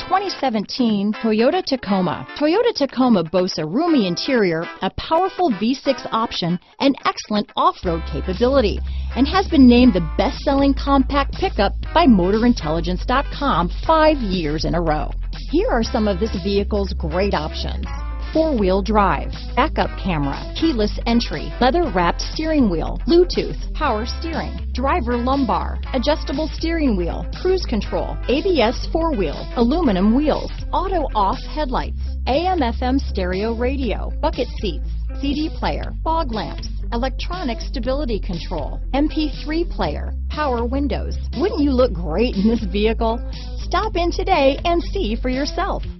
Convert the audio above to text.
2017 Toyota Tacoma. Toyota Tacoma boasts a roomy interior, a powerful V6 option, and excellent off-road capability, and has been named the best-selling compact pickup by MotorIntelligence.com 5 years in a row. Here are some of this vehicle's great options: four-wheel drive, backup camera, keyless entry, leather-wrapped steering wheel, Bluetooth, power steering, driver lumbar, adjustable steering wheel, cruise control, ABS four-wheel, aluminum wheels, auto-off headlights, AM/FM stereo radio, bucket seats, CD player, fog lamps, electronic stability control, MP3 player, power windows. Wouldn't you look great in this vehicle? Stop in today and see for yourself.